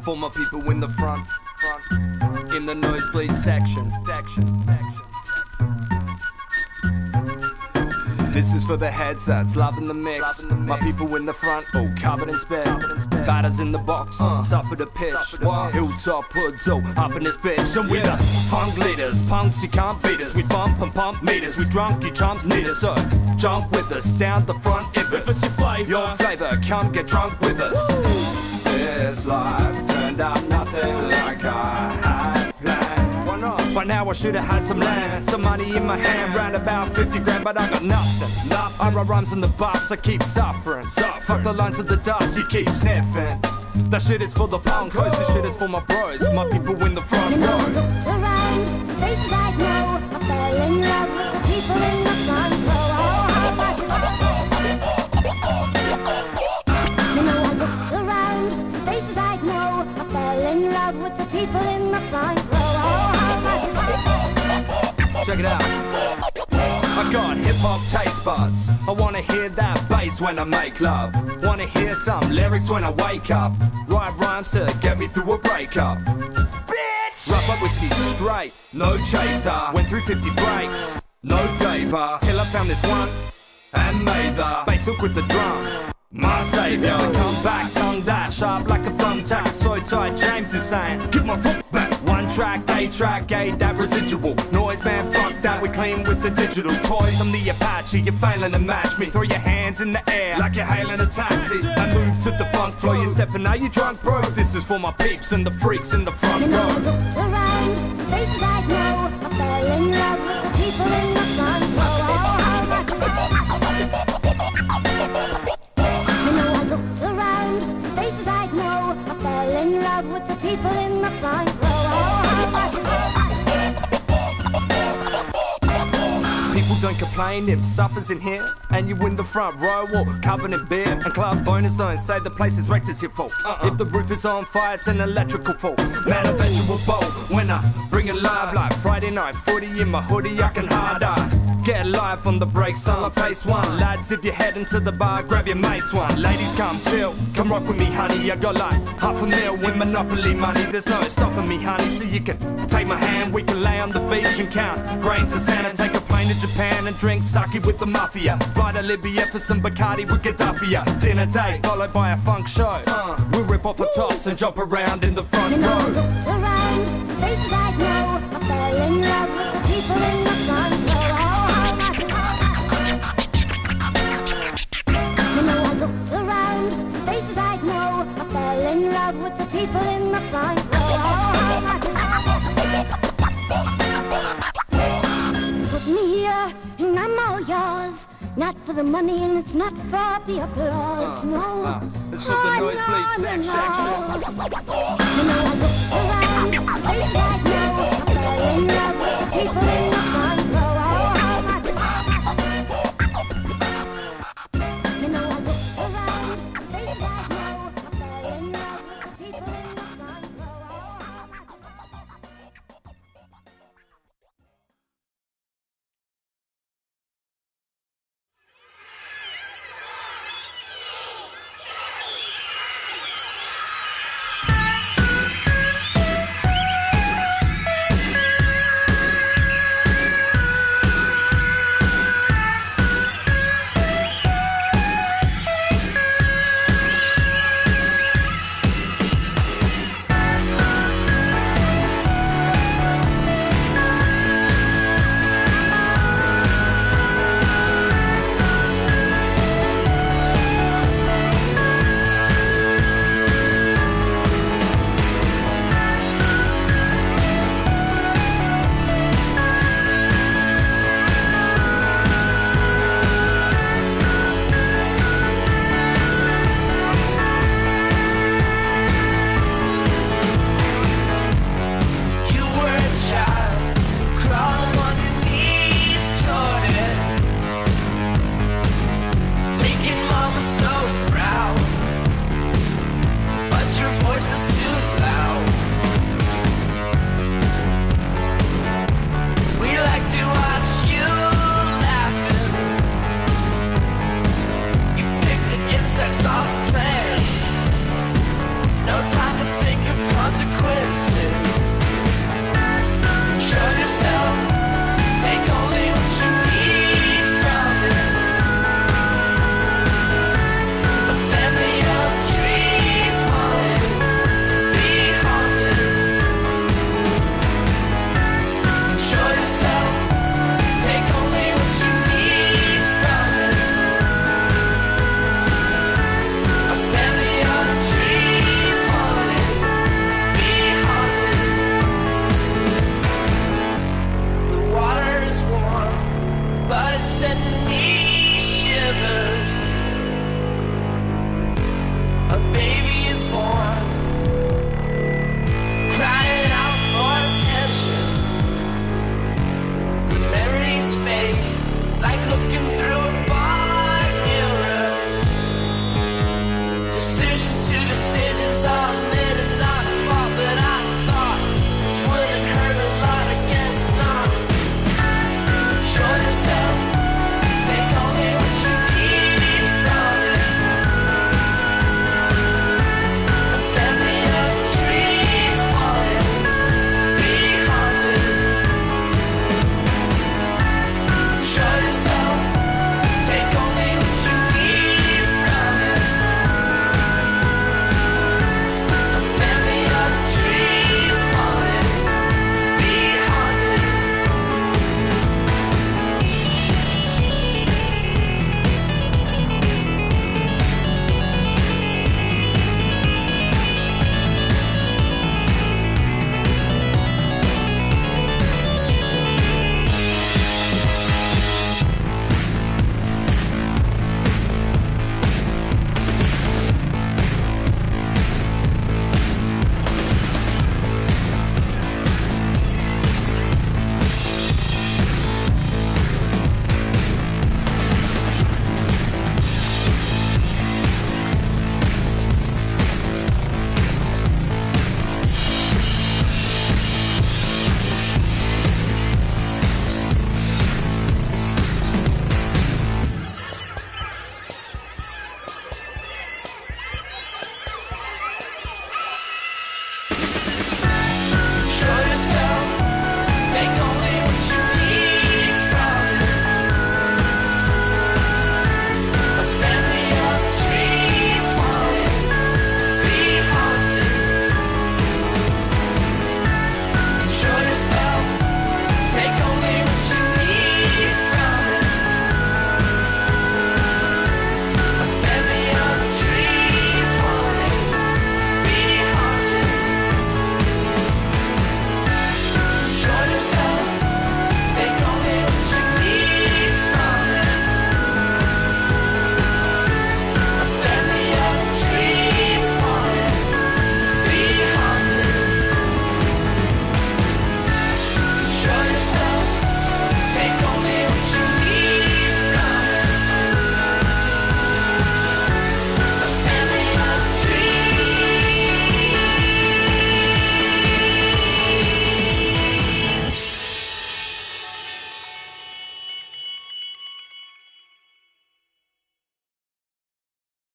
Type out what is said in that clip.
For my people in the front, in the nosebleed section. This is for the headsets, loving the mix. My people in the front, all covered in spit. Batters in the box, suffer the pitch. Hilltop hoods, all up in this bitch. And we the funk leaders, punks you can't beat us. We bump and pump meters, we drunk, you chumps need us. So jump with us, down the front if it's your flavor, come get drunk with us. This life turned out nothing like I had planned. Why not? By now I should have had some land, some money in my hand, round about 50 grand, but I got nothing. I write rhymes on the bus, I keep suffering. Fuck the lines of the dust, you keep sniffing. That shit is for the punkos, this shit is for my bros, my people in the front row. Around, the faces I know, I fell in love with the people in the front row. You know, I looked around, the faces I know, I fell in love with the people in the front row. Check it out. I got hip-hop taste buds. I wanna hear that bass when I make love. Wanna hear some lyrics when I wake up. Write rhymes to get me through a breakup. Bitch! Rough up whiskey straight, no chaser. Went through 50 breaks, no favor. Till I found this one and made the bass hook with the drum. My savior. I come back, tongue that sharp like a thumbtack. So tight, James is saying, give my foot back. One track, A, that residual noise, man, fuck that, we clean with the digital toys. I'm the Apache, you're failing to match me. Throw your hands in the air like you're hailing a taxi. I move to the funk floor, you're stepping out, you drunk, bro. This is for my peeps and the freaks in the front row. You know, I looked around, the faces I know, I fell in love with the people in the front row. You know, I looked around, the faces I know, I fell in love with the people in the front row. People don't complain if suffers in here, and you in the front row or covered in beer. And club bonus don't say the place is wrecked, it's your fault. If the roof is on fire, it's an electrical fault. Man, I bet you a bowl when I bring it live, like Friday night footy in my hoodie, I can hard eye. Get live on the breaks, on pace one. Lads, if you're heading to the bar, grab your mates one. Ladies, come chill, come rock with me, honey. I got like $500,000 with Monopoly money. There's no stopping me, honey, so you can take my hand. We can lay on the beach and count grains of sand and take a plane to Japan and drink sake with the mafia. Fly to Libya for some Bacardi with Gaddafi. Dinner date followed by a funk show. We'll rip off the tops and jump around in the front row. I looked around, the faces I know, I fell in love with the people in the front row. You know, I looked around, the faces I know, I fell in love with the people in the front row. Put me here and I'm all yours. Not for the money and it's not for the applause, no. It's for the nosebleed section. You know, I looked around, the faces I know, I fell in love with the people in the front row. You know, I looked around, the faces I know, I fell in love with the people in the front row. more.